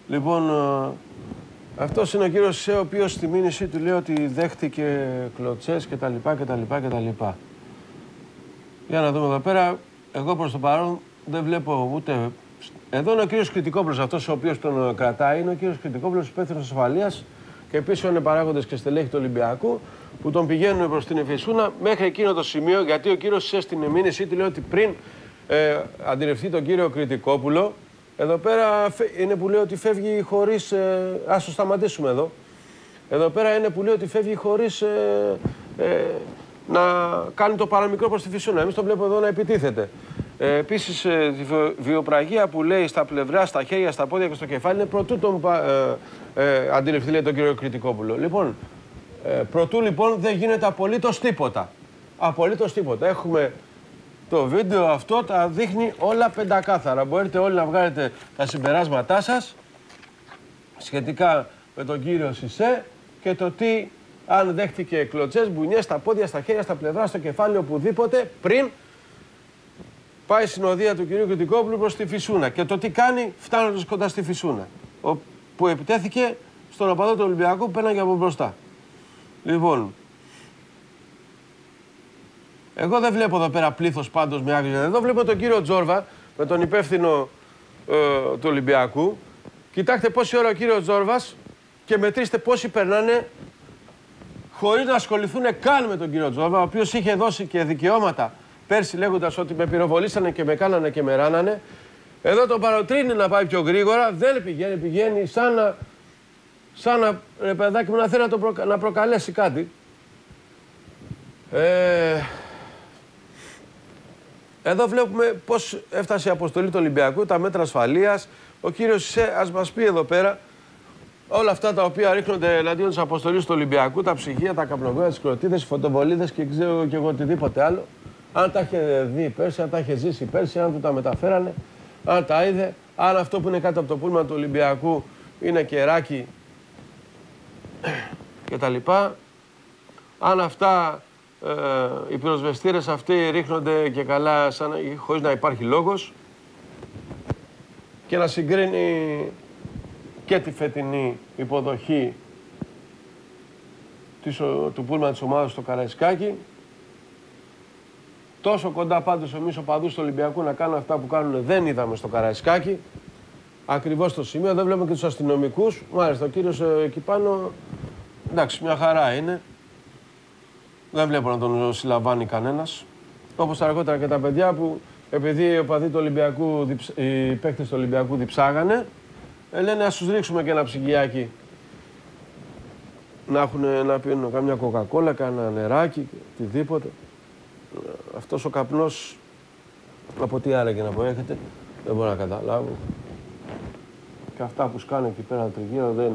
Λοιπόν, αυτός είναι ο κύριος Σισε, ο οποίος στη μήνυσή του λέει ότι δέχτηκε κλωτσές κτλ. Για να δούμε εδώ πέρα. Εγώ προς το παρόν δεν βλέπω ούτε... Εδώ είναι ο κύριος Κρητικόπουλος, αυτός ο οποίος τον κρατάει, είναι ο κύριος Κρητικόπουλος, υπεύθυνος ασφαλείας και επίσης είναι παράγοντες και στελέχη του Ολυμπιακού που τον πηγαίνουν προς την Εφησούνα μέχρι εκείνο το σημείο, γιατί ο κύριος Σισε στην μήνυσή του λέει ότι πριν αντιληφθεί τον κύριο Κρητικόπουλο, εδώ πέρα είναι που λέει ότι φεύγει χωρίς... Ας το σταματήσουμε εδώ. Εδώ πέρα είναι που λέει ότι φεύγει χωρίς να κάνει το παραμικρό προς τη Φυσούνα. Εμείς το βλέπουμε εδώ να επιτίθεται. Επίσης, τη βιοπραγία που λέει στα πλευρά, στα χέρια, στα πόδια και στο κεφάλι είναι πρωτού τον αντιληφθεί, λέει τον κύριο Κρητικόπουλο. Λοιπόν, πρωτού λοιπόν δεν γίνεται απολύτως τίποτα. Απολύτως τίποτα. Έχουμε το βίντεο αυτό, τα δείχνει όλα πεντακάθαρα. Μπορείτε όλοι να βγάλετε τα συμπεράσματά σας σχετικά με τον κύριο Σισε και το τι αν δέχτηκε κλωτσές, μπουνιές στα πόδια, στα χέρια, στα πλευρά, στο κεφάλι, οπουδήποτε πριν πάει η συνοδεία του κυρίου Κρητικόπουλου προς τη Φυσούνα και το τι κάνει φτάνοντας κοντά στη Φυσούνα, που επιτέθηκε στον οπαδό του Ολυμπιακού που πέρναγε από μπροστά. Λοιπόν, εγώ δεν βλέπω εδώ πέρα πλήθος πάντως με άκρη. Εδώ βλέπω τον κύριο Τζόρβα με τον υπεύθυνο του Ολυμπιακού. Κοιτάξτε πόση ώρα ο κύριος Τζόρβας και μετρήστε πόσοι περνάνε χωρίς να ασχοληθούν καν με τον κύριο Τζόρβα, ο οποίος είχε δώσει και δικαιώματα πέρσι λέγοντας ότι με πυροβολήσανε και με κάνανε και με ράνανε. Εδώ τον παροτρύνει να πάει πιο γρήγορα, δεν πηγαίνει σαν να, ρε παιδάκι μου, να θέλει να προκαλέσει κάτι. Εδώ βλέπουμε πώς έφτασε η αποστολή του Ολυμπιακού, τα μέτρα ασφαλείας. Ο κύριος Σισε ας μας πει εδώ πέρα όλα αυτά τα οποία ρίχνονται εναντίον της αποστολής του Ολυμπιακού, τα ψυγεία, τα καπνογόνα, τις κλωτίδες, τις φωτοβολίδες και ξέρω και εγώ οτιδήποτε άλλο. Αν τα είχε δει πέρσι, αν τα είχε ζήσει πέρσι, αν του τα μεταφέρανε, αν τα είδε, αν αυτό που είναι κάτω από το πούλμαν του Ολυμπιακού είναι κεράκι κτλ. Αν αυτά οι πυροσβεστήρες αυτοί ρίχνονται και καλά χωρίς να υπάρχει λόγος και να συγκρίνει και τη φετινή υποδοχή του πούλμαν της ομάδας στο Καραϊσκάκι. Τόσο κοντά πάντως εμείς οπαδούς του Ολυμπιακού να κάνουν αυτά που κάνουν δεν είδαμε στο Καραϊσκάκι. Ακριβώς στο σημείο, δεν βλέπουμε και τους αστυνομικούς. Μάλιστα, ο κύριος εκεί πάνω, εντάξει, μια χαρά είναι. Δεν βλέπω να τον συλλαμβάνει κανένας. Όπως αργότερα και τα παιδιά που, επειδή οι οπαδοί του Ολυμπιακού, οι παίκτες του Ολυμπιακού διψάγανε, λένε ας τους ρίξουμε και ένα ψυγιάκι να πίνουν καμιά κοκακόλα, κάνα νεράκι, οτιδήποτε. Αυτός ο καπνός, από τι άραγε να προέρχεται, δεν μπορώ να καταλάβω. Και αυτά που σκάνε εκεί πέρα τριγύρω δεν...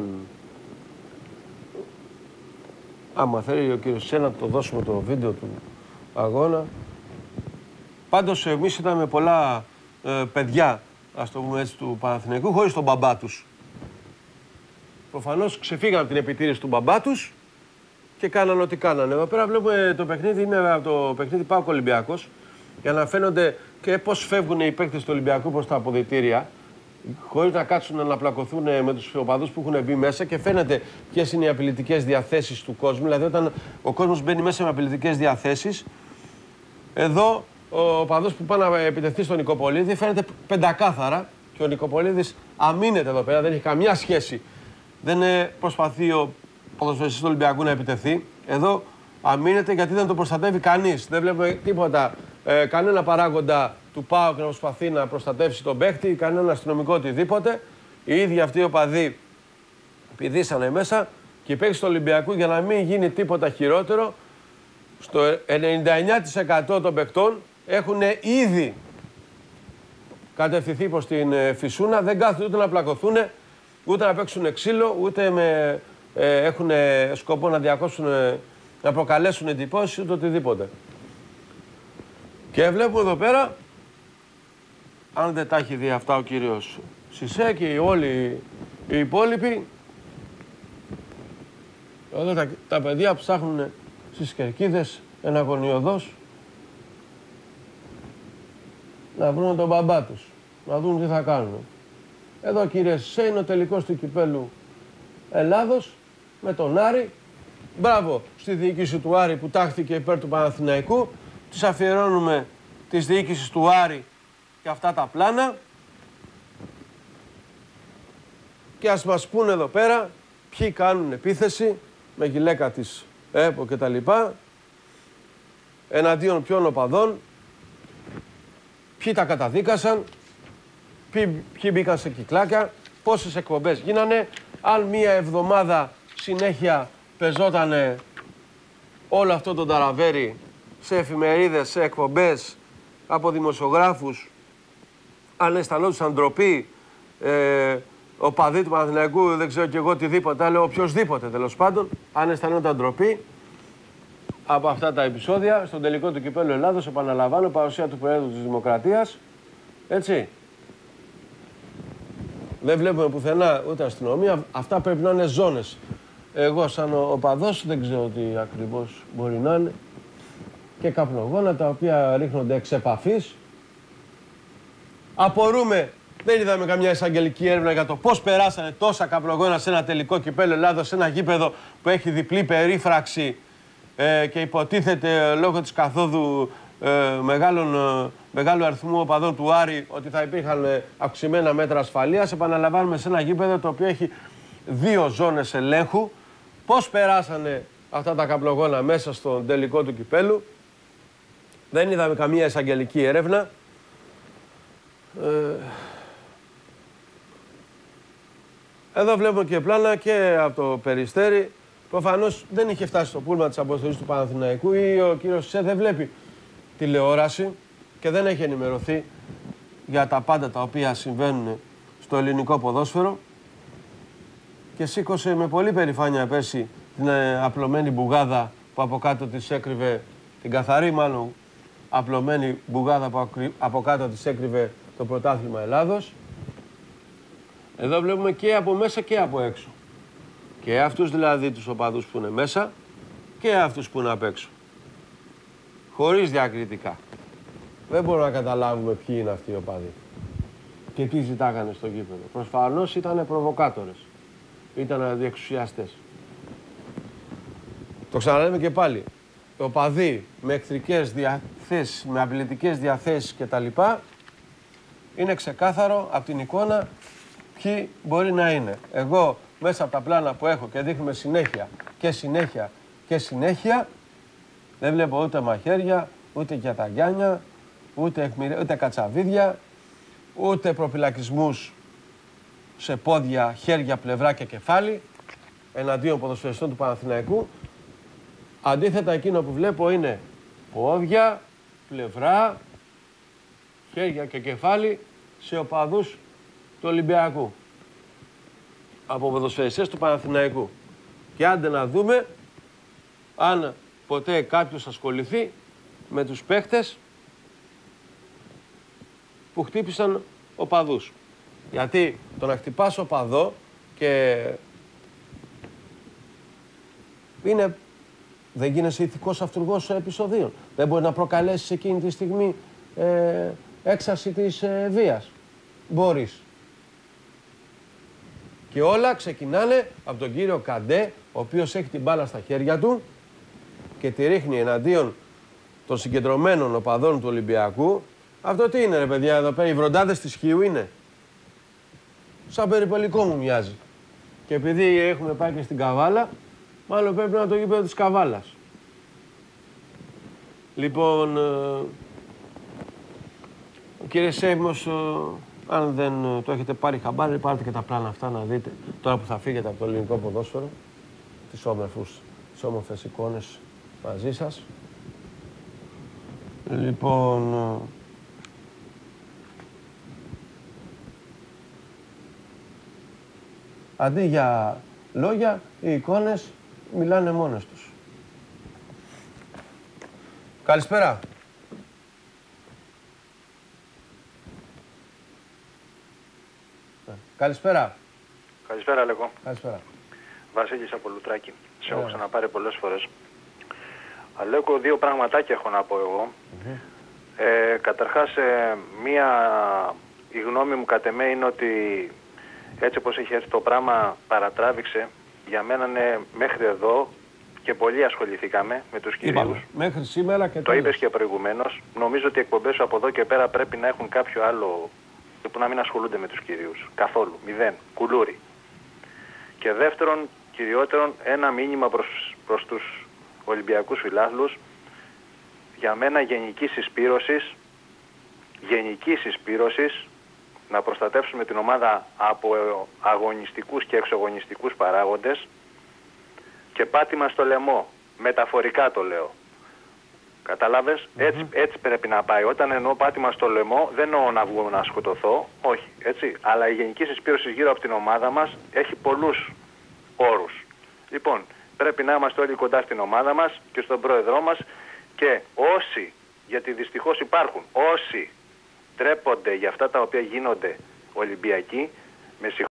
Άμα θέλει ο κύριος Σισε να το δώσουμε το βίντεο του αγώνα. Πάντως εμείς είδαμε πολλά παιδιά, ας το πούμε έτσι, του Παναθηναϊκού, χωρίς τον μπαμπά τους. Προφανώς ξεφύγαν από την επιτήρηση του μπαμπά τους και κάνανε ό,τι κάνανε. Εδώ πέρα βλέπουμε το παιχνίδι, είναι το παιχνίδι ΠΑΟΚ Ολυμπιακός, για να φαίνονται και πώς φεύγουν οι παίκτες του Ολυμπιακού προς τα αποδυτήρια, χωρίς να κάτσουν να πλακωθούν με τους οπαδούς που έχουν μπει μέσα και φαίνεται ποιες είναι οι απειλητικές διαθέσεις του κόσμου. Δηλαδή, όταν ο κόσμος μπαίνει μέσα με απειλητικές διαθέσεις, εδώ ο οπαδός που πάει να επιτεθεί στον Νικοπολίδη φαίνεται πεντακάθαρα και ο Νικοπολίδης αμήνεται εδώ πέρα, δεν έχει καμιά σχέση. Δεν προσπαθεί ο ποδοσφαιριστής του Ολυμπιακού να επιτεθεί. Εδώ αμήνεται γιατί δεν το προστατεύει κανείς. Δεν βλέπουμε τίποτα, κανένα παράγοντα του ΠΑΟΚ να προσπαθεί να προστατεύσει τον παίκτη, κανένα αστυνομικό οτιδήποτε. Οι ίδιοι αυτοί οι οπαδοί πηδήσανε μέσα και οι παίκτες του Ολυμπιακού, για να μην γίνει τίποτα χειρότερο, στο 99% των παικτών έχουν ήδη κατευθυνθεί προς την Φυσούνα, δεν κάθονται ούτε να πλακωθούν, ούτε να παίξουν ξύλο, ούτε έχουν σκοπό να διακόψουν, να προκαλέσουν εντυπώσεις, ούτε οτιδήποτε. Και βλέπουμε εδώ πέρα, αν δεν τα έχει δει αυτά ο κύριος Σισε και όλοι οι υπόλοιποι, εδώ τα παιδιά ψάχνουν στις κερκίδες εναγωνιωδώς να βρουν τον μπαμπά τους, να δουν τι θα κάνουν. Εδώ κύριε Σέ είναι ο τελικός του κυπέλου Ελλάδος με τον Άρη. Μπράβο στη διοίκηση του Άρη που τάχθηκε υπέρ του Παναθηναϊκού. Τους αφιερώνουμε της διοίκησης του Άρη και αυτά τα πλάνα. Και ας μας πούνε εδώ πέρα ποιοι κάνουν επίθεση με γυλαίκα της ΕΠΟ και τα λοιπά, εναντίον ποιων οπαδών, ποιοι τα καταδίκασαν, ποιοι μπήκαν σε κυκλάκια, πόσες εκπομπές γίνανε, αν μία εβδομάδα συνέχεια πεζότανε όλο αυτό το ταραβέρι σε εφημερίδες, σε εκπομπές, από δημοσιογράφους, αν αισθανόντουσαν ντροπή, οπαδοί του Παναθηναϊκού, δεν ξέρω κι εγώ οτιδήποτε, αλλά οποιοσδήποτε τέλος πάντων, αν αισθανόταν ντροπή από αυτά τα επεισόδια, στον τελικό του κυπέλλου Ελλάδος, επαναλαμβάνω, παρουσία του Προέδρου της Δημοκρατίας, έτσι. Δεν βλέπουμε πουθενά ούτε αστυνομία, αυτά πρέπει να είναι ζώνες. Εγώ σαν οπαδός δεν ξέρω τι ακριβώς μπορεί να είναι. Και καπνογόνα τα οποία ρίχνονται εξ επαφής. Απορούμε, δεν είδαμε καμιά εισαγγελική έρευνα για το πώς περάσανε τόσα καπνογόνα σε ένα τελικό κυπέλλου Ελλάδος, σε ένα γήπεδο που έχει διπλή περίφραξη και υποτίθεται λόγω της καθόδου μεγάλου αριθμού οπαδών του Άρη ότι θα υπήρχαν αυξημένα μέτρα ασφαλείας. Επαναλαμβάνουμε, σε ένα γήπεδο το οποίο έχει 2 ζώνες ελέγχου. Πώς περάσανε αυτά τα καπνογόνα μέσα στον τελικό του κυπέλλου. Δεν είδαμε καμία εισαγγελική έρευνα. Εδώ βλέπουμε και πλάνα και από το Περιστέρι. Προφανώς δεν είχε φτάσει στο πούλμα της αποστολής του Παναθηναϊκού ή ο κύριος Σέ δεν βλέπει τηλεόραση και δεν έχει ενημερωθεί για τα πάντα τα οποία συμβαίνουν στο ελληνικό ποδόσφαιρο και σήκωσε με πολύ περηφάνεια πέρσι την απλωμένη μπουγάδα που από κάτω της έκρυβε, την καθαρή μάλλον απλωμένη μπουγάδα που από κάτω της έκρυβε το πρωτάθλημα Ελλάδος. Εδώ βλέπουμε και από μέσα και από έξω. Και αυτούς δηλαδή τους οπαδούς που είναι μέσα και αυτούς που είναι απ' έξω. Χωρίς διακριτικά. Δεν μπορούμε να καταλάβουμε ποιοι είναι αυτοί οι οπαδοί και τι ζητάγανε στο γήπεδο. Προφανώς ήταν προβοκάτορες. Ήταν αντιεξουσιαστές. Το ξαναλέμε και πάλι. Οι οπαδοί με εχθρικές διαθέσεις, με απειλητικές διαθέσεις κτλ. Είναι ξεκάθαρο από την εικόνα ποιοι μπορεί να είναι. Εγώ μέσα από τα πλάνα που έχω και δείχνουμε συνέχεια και συνέχεια και συνέχεια, δεν βλέπω ούτε μαχαίρια, ούτε γιαταγιάνια, ούτε κατσαβίδια, ούτε προφυλακισμούς σε πόδια, χέρια, πλευρά και κεφάλι εναντίον ποδοσφαιριστών του Παναθηναϊκού. Αντίθετα, εκείνο που βλέπω είναι πόδια, πλευρά, χέρια και κεφάλι σε οπαδούς του Ολυμπιακού. Από ποδοσφαιριστές του Παναθηναϊκού. Και άντε να δούμε αν ποτέ κάποιος ασχοληθεί με τους παίχτες που χτύπησαν οπαδούς. Γιατί το να χτυπάς οπαδό και δεν γίνεσαι ηθικός αυτουργός επεισοδίων. Δεν μπορεί να προκαλέσεις εκείνη τη στιγμή έξαρση της βίας. Μπορείς. Και όλα ξεκινάνε από τον κύριο Καντέ, ο οποίος έχει την μπάλα στα χέρια του και τη ρίχνει εναντίον των συγκεντρωμένων οπαδών του Ολυμπιακού. Αυτό τι είναι ρε παιδιά εδώ πέρα, οι βροντάδες της Χίου είναι. Σαν περιπολικό μου μοιάζει. Και επειδή έχουμε πάει και στην Καβάλα, μάλλον πρέπει να είναι το γήπεδο της Καβάλας. Λοιπόν, κύριε Σέιμος, αν δεν το έχετε πάρει χαμπάρι, πάρτε και τα πλάνα αυτά να δείτε. Τώρα που θα φύγετε από το ελληνικό ποδόσφαιρο, τις όμορφες εικόνες μαζί σας. Λοιπόν, αντί για λόγια, οι εικόνες μιλάνε μόνες τους. Καλησπέρα. Καλησπέρα. Καλησπέρα, Λέγω. Καλησπέρα. Βασίλης από Λουτράκη. Σε έχω ξαναπάρει πολλές φορές. Αλέκο, 2 πραγματάκια έχω να πω εγώ. Καταρχάς, η γνώμη μου κατ' εμέ είναι ότι Έτσι όπως έχει έρθει το πράγμα παρατράβηξε. Για μένα είναι μέχρι εδώ και πολλοί ασχοληθήκαμε με τους κυρίους. Μέχρι σήμερα και το είπες και προηγουμένως. Νομίζω ότι οι εκπομπές από εδώ και πέρα πρέπει να έχουν κάποιο άλλο που να μην ασχολούνται με τους κυρίους. Καθόλου. Μηδέν. Κουλούρι. Και δεύτερον, κυριότερον, ένα μήνυμα προς τους Ολυμπιακούς φιλάθλους. Για μένα γενική συσπήρωσης, να προστατεύσουμε την ομάδα από αγωνιστικούς και εξωαγωνιστικούς παράγοντες και πάτημα στο λαιμό. Μεταφορικά το λέω. Κατάλαβες, έτσι πρέπει να πάει. Όταν εννοώ πάτημα στο λαιμό, δεν εννοώ να βγω να σκοτωθώ, όχι, έτσι. Αλλά η γενική συσπήρωση γύρω από την ομάδα μας έχει πολλούς όρους. Λοιπόν, πρέπει να είμαστε όλοι κοντά στην ομάδα μας και στον πρόεδρό μας και όσοι, γιατί δυστυχώς υπάρχουν, όσοι τρέπονται για αυτά τα οποία γίνονται Ολυμπιακοί, με